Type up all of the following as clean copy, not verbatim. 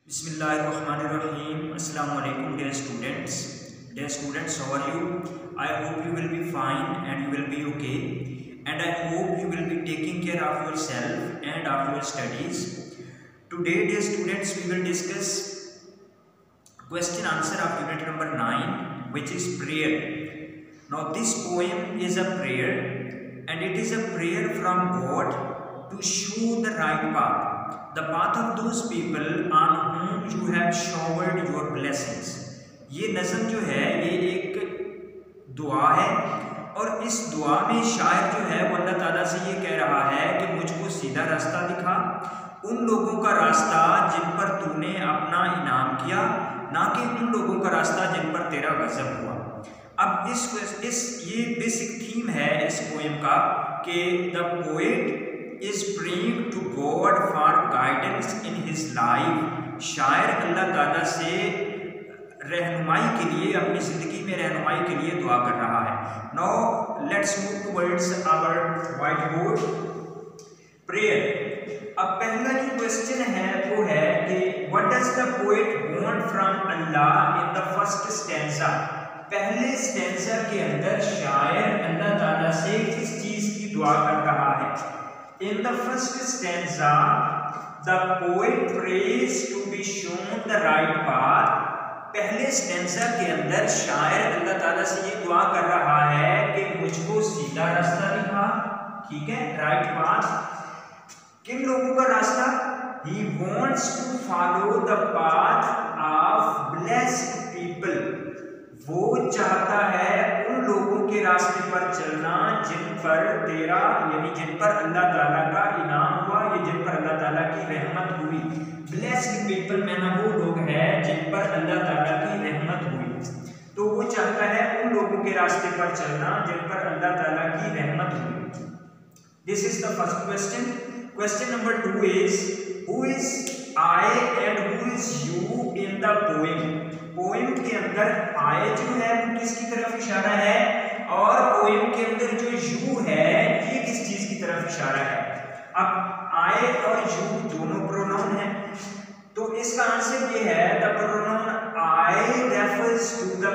Bismillahirrahmanirrahim. Assalamu alaikum, dear students. Dear students, how are you? I hope you will be fine and you will be okay. And I hope you will be taking care of yourself and of your studies. Today, dear students, we will discuss question answer of unit number 9, which is prayer. Now, this poem is a prayer, and it is a prayer from God to show the right path. The path of those people on whom you have showered your blessings. ये नज़म जो है ये एक दुआ है, और इस दुआ में शायर जो है वो अल्लाह ताला से ये कह रहा है कि मुझको सीधा रास्ता दिखा, उन लोगों का रास्ता जिन पर तूने अपना इनाम किया, ना कि उन लोगों का रास्ता जिन पर तेरा गज़ब हुआ। अब इस ये बेसिक थीम है इस पोएम का कि the poet is praying to God for guidance in his life। शायर अल्लाह ताला से रहनुमाई के लिए, अपनी ज़िंदगी में रहनुमाई के लिए दुआ कर रहा है। Now let's move towards our whiteboard prayer। अब पहला जो क्वेश्चन है वो है कि what does the poet want from Allah in the first stanza। पहले स्टेंजा के अंदर शायर अल्लाह ताला से किस चीज़ की दुआ कर रहा है। In the first stanza, the poet prays to be shown the right path। पहले स्टेंजा के अंदर शायर अल्लाह ताला से ये दुआ कर रहा है कि मुझको सीधा रास्ता दिखा, ठीक है, राइट पाथ। किन लोगों का रास्ता? He wants to follow the path of blessed people। वो चाहता है उन लोगों के रास्ते पर चलना जिन पर तेरा, यानी जिन पर अल्लाह ताला का इनाम हुआ, या जिन पर अल्लाह ताला की रहमत हुई। ब्लेस्ड पीपल माना वो लोग हैं जिन पर अल्लाह ताला की रहमत हुई। तो वो चाहता है उन लोगों के रास्ते पर चलना जिन पर अल्लाह ताला की रहमत हुई। This is the first question. Question number 2 is who is I and who is you in the poem। Poem के अंदर I जो है वो किसकी तरफ इशारा है, और पोएम के अंदर जो you है ये किस चीज की तरफ इशारा है। अब I और you दोनों प्रोनाउन हैं, तो इसका आंसर ये है the pronoun I refers to the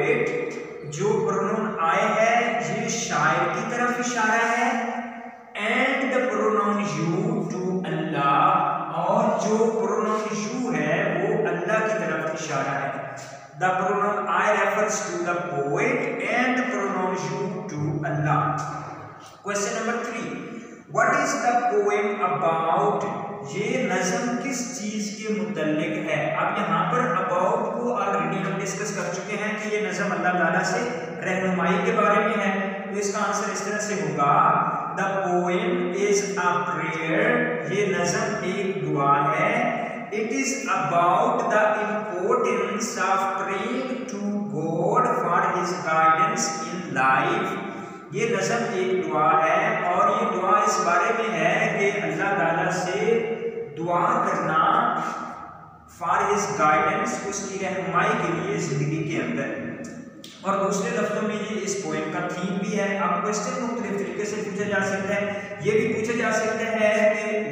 poet। जो प्रोनाउन I है ये शायर की तरफ इशारा है, and the pronoun you to Allah। और जो प्रोनाउन यू है वो अल्लाह की तरफ इशारा है। The pronoun I refers to the poet and the pronoun you to Allah. Question number 3, what is the poem about. ये नज़म किस चीज के मुतल्लिक है। अब यहाँ पर अबाउट को ऑलरेडी हम डिस्कस कर चुके हैं कि ये नज़म अल्लाह ताला से रहनुमाई के बारे में है, तो इसका आंसर इस तरह से होगा the poem is a prayer. ये नज़म एक दुआ है। It is about the importance of praying to God for his guidance in life. ये नज़म एक दुआ है, और ये दुआ इस बारे में है कि अल्लाह ताला से दुआ करना फॉर हिज गाइडेंस, उसकी रहनुमाई के लिए जिंदगी के अंदर। और दूसरे लफ्जों में ये इस पोएम का थीम भी है। अब क्वेश्चन मुख्तलिफ तरीके से पूछा जा सकता है। ये भी पूछा जा सकता है कि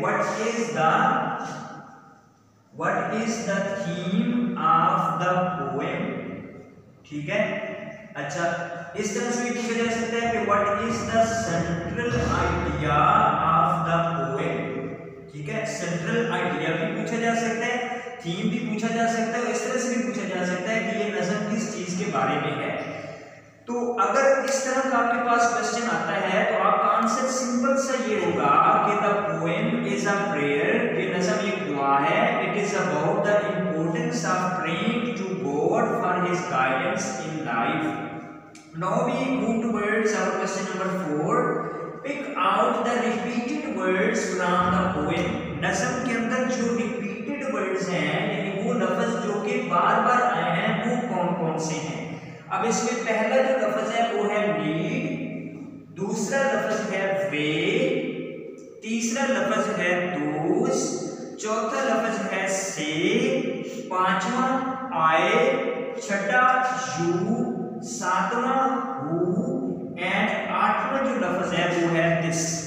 what is the theme of the poem, ठीक है। अच्छा, इस तरह से भी पूछा जा सकता है कि what is the central idea of the poem, ठीक है। सेंट्रल आइडिया भी पूछा जा सकता है, थीम भी पूछा जा सकता है, इस तरह से भी पूछा जा सकता है कि ये नज़म किस चीज के बारे में है। तो अगर इस तरह का आपके पास क्वेश्चन आता है तो आपका आंसर सिंपल सा ये होगा कि the poem is a prayer. ये नज़म एक दुआ है। It is about the importance of praying to God for his guidance in life. Now we move towards our question number 4। Pick out the repeated words from the poem. नज़म के अंदर जो repeated words हैं, यानी वो लफ्ज जो कि बार बार आए हैं, वो कौन कौन से हैं। अब इसमें पहला जो लफ्ज है वो है नीड, दूसरा लफ्ज है वे, तीसरा लफ्ज है दोस, चौथा लफ्ज है से, पांचवा आए, छठा यू, सातवां हु, एंड आठवां जो लफ्ज है वो है दिस,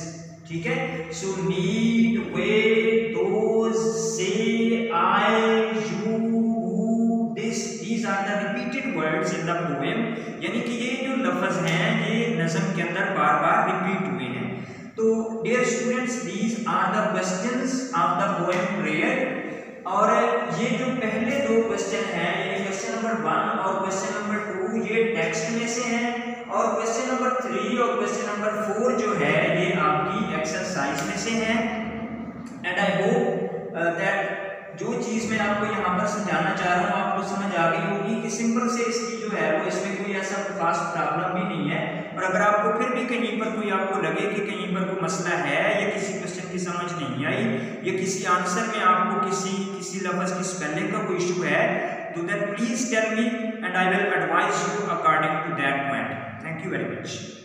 ठीक है। So need, way, those, say, I, you, who, this, these are the repeated words in the poem. यानी कि ये जो लफ्ज हैं ये नज़म के अंदर बार बार रिपीट हुए हैं। तो dear students, these are the questions of the poem prayer. और ये जो पहले दो क्वेश्चन हैं, यानी क्वेश्चन नंबर 1 और क्वेश्चन नंबर 2, ये टेक्स्ट में से हैं, और क्वेश्चन नंबर 3 और क्वेश्चन नंबर 4 जो है ये आपकी एक्सरसाइज में से हैं। एंड आई होप दैट जो चीज़ मैं आपको यहाँ पर समझाना चाह रहा हूँ आपको समझ आ गई होगी कि सिंपल से इसकी जो है वो इसमें कोई ऐसा खास प्रॉब्लम भी नहीं है। और अगर आपको फिर भी कहीं पर कोई आपको लगे कि कहीं पर कोई मसला है या किसी क्वेश्चन की समझ नहीं आई या किसी आंसर में आपको किसी लफ्ज़ की स्पेलिंग का कोई इशू है, तो then please tell me and I will advise you according to that point. Thank you very much.